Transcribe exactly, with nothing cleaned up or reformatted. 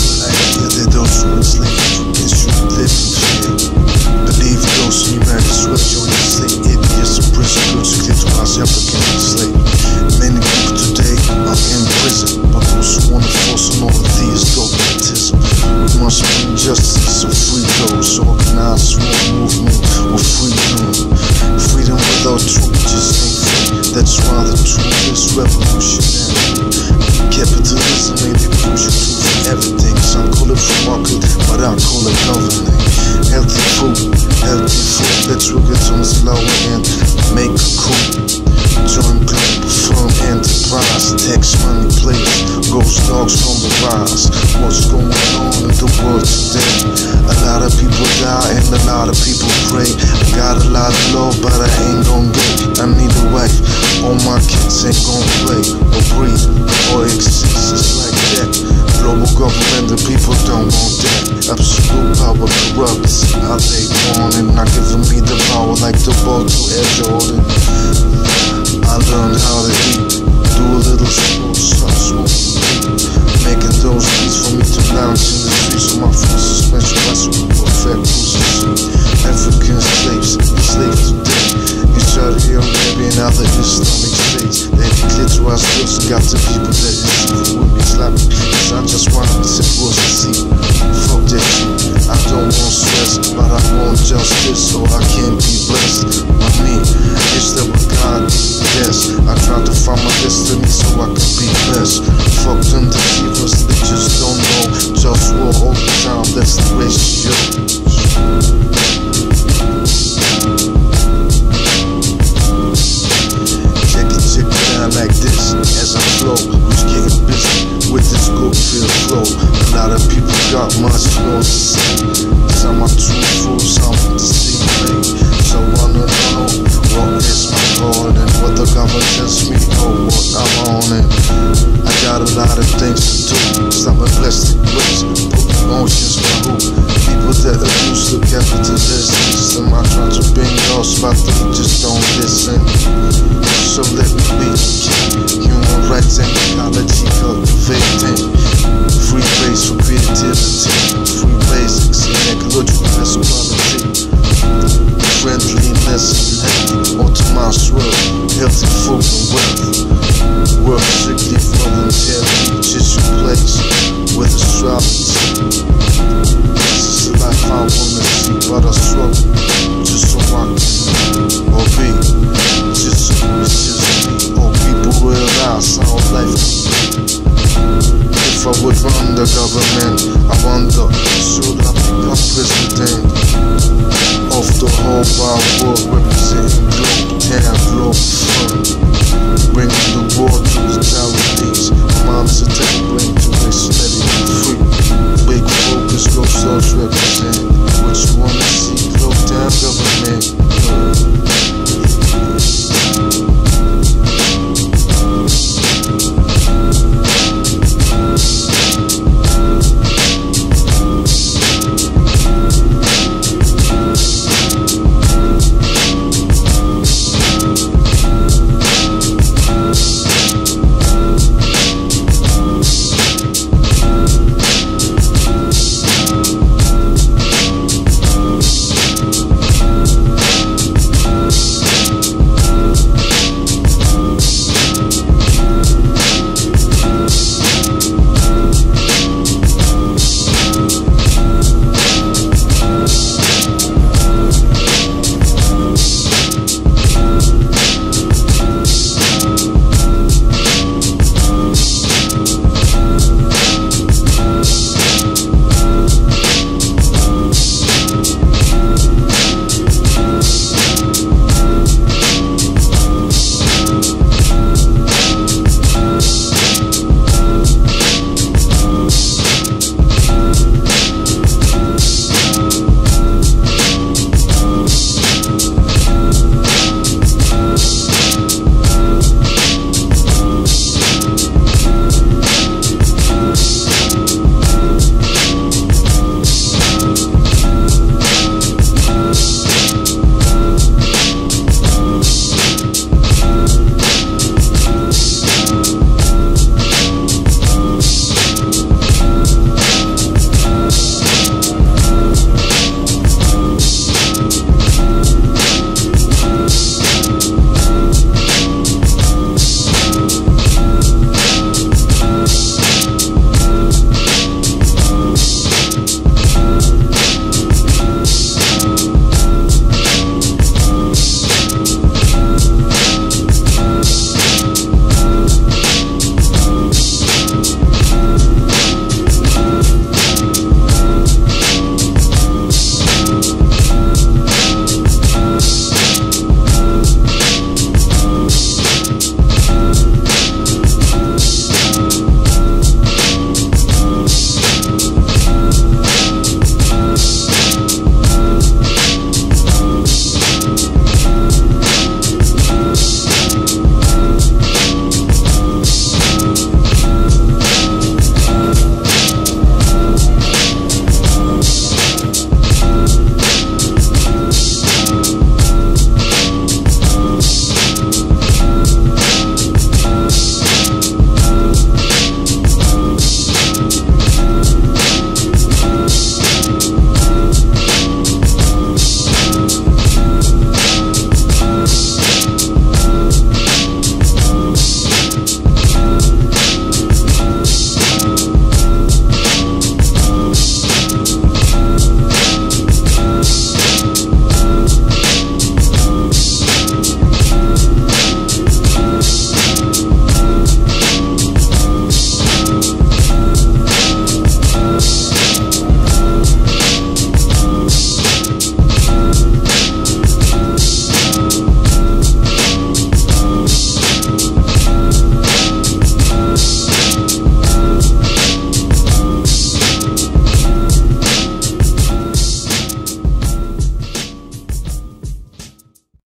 I hear that those who enslave Africans should live in fear. Believe those who marry sweat on your slave. Idiots in prison, good to clear to house African enslaved. Many people today are in prison, but those who want to force on all of these dogmatism. We must bring justice and free those organized for a movement of freedom. Freedom without truth just ain't free. That's why the truth is revolutionary. Capitalism ain't the crucial tool for everything. Some call it free market, but I call it governing. Healthy food, healthy food. Let's work it on this lower end. Make a coup. Join Globalfirm enterprise. Tax money players, GhostDogz on the rise. What's going on in the world today? A lot of people die and a lot of people pray. I got a lot of love, but I ain't gon' get. I need a wife. All my kids ain't gon' play or breathe or exist. It's like that. Global government, the people don't want that. Absolute power corrupts how they want, and not giving me the power like the ball to Air Jordan. I learned how to eat, do a little school, start smoking weed, making those beats for me to lounge in the streets of my free suspension bicycle for fair cruises. African slaves, enslaved today in Saudi Arabia and other Islamic states. They declare to ourselves and got the people that is with me slapping. Cause I just want to sit was to see. Fuck that shit, I don't want stress, but I want justice so I can be blessed. I mean, is that what God did? Yes, I try to find my destiny so I can be blessed. Fuck them deceivers, they just don't know. Just war all the time, that's the ratio. Check it, check it out like this as I flow. Who's getting busy with this good feel flow? A lot of people got much more to say. Some are truthful, some want to see me. So I wanna know what is my goal and what the government tells me or what I'm on. And I got a lot of things to do. Some are blessed ways, put emotions by who? People that abuse the capitalist system. I try to bring those, but they just don't listen. So let me be human rights and ecology cultivating. Free place for creativity, free basics in ecological equality. Friendliness and healthy, optimized world, healthy food and wealth. Work strictly voluntary, just your place with astrology. This is the life I wanna see, but I struggle just so I can or be. Just so it's just me, or people realize how life can be. If I would run the government, I wonder, should I become president of the whole wide world, representing global, yeah, Globalfirm, bringing the war to the charities. Mom's a tech, bring to a steady free.